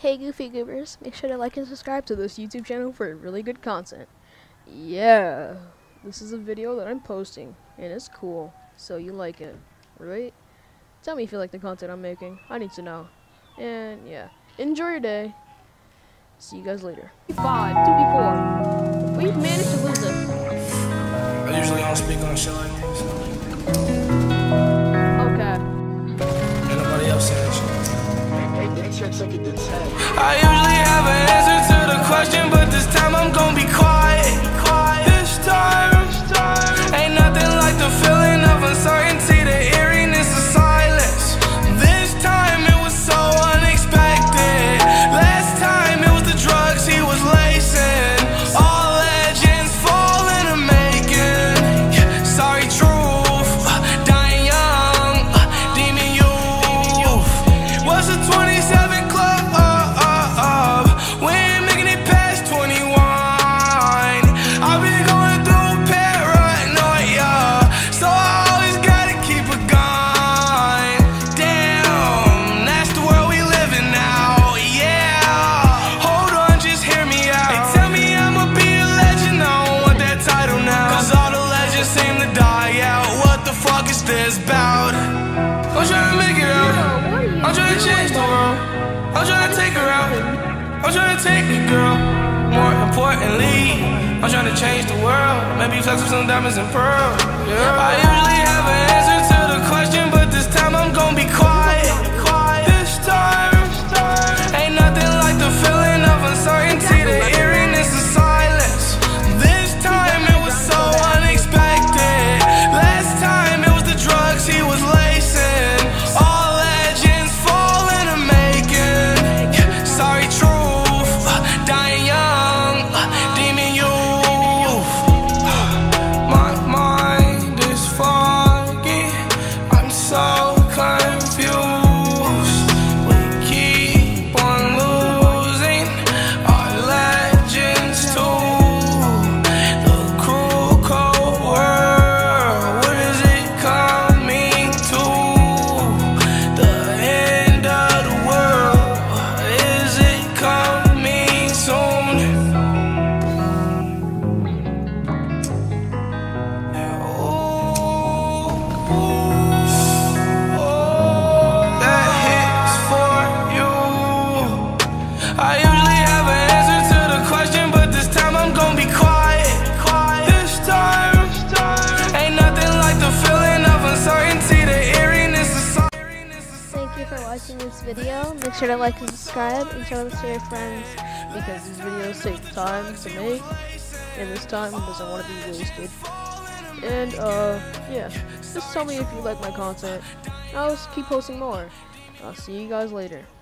Hey Goofy Goobers, make sure to like and subscribe to this YouTube channel for really good content. Yeah, this is a video that I'm posting, and it's cool, so you like it, right? Tell me if you like the content I'm making, I need to know. And yeah, enjoy your day. See you guys later. 5, 2v4. We've managed to lose it. I usually don't speak on shit like this. Okay. Ain't nobody else saying shit. I usually have an answer to the question, but this time I'm gonna be quiet. This time, ain't nothing like the feeling of uncertainty, the eeriness of silence. This time it was so unexpected. Last time it was the drugs he was lacing. All legends fall in the making. Sorry, truth, dying young, demon youth. What's the 27 club? We ain't making it past 21. I've been going through paranoia, so I always gotta keep a gun. Damn, that's the world we live in now, yeah. Hold on, just hear me out. They tell me I'ma be a legend, I don't want that title now, cause all the legends seem to die out. What the fuck is this about? I'm trying to make it out. I'm trying to change the world. I'm trying to take her out. I'm trying to take the girl. More importantly, I'm trying to change the world. Maybe flex with some diamonds and pearls. I usually have an answer to the question, but this time I'm gonna be quiet. This time, ain't nothing like the feeling of uncertainty, the eeriness of silence. This time it was so unexpected. Last time it was the drugs he was lacing. All legends fall in the making. Sorry, truth, dying young, demon youth. My mind is foggy, I'm so confused. We keep on losing our legends to the cruel, cold world. What is it coming to? The end of the world. Is it coming soon? That hits for you. I usually have an answer to the question, but this time I'm gonna be quiet. This time, ain't nothing like the feeling of uncertainty, the eeriness of silence. Thank you for watching this video. Make sure to like and subscribe and share this to your friends, because these videos take time to make, and this time doesn't want to be wasted. And yeah, just tell me if you like my content. I'll just keep posting more. I'll see you guys later.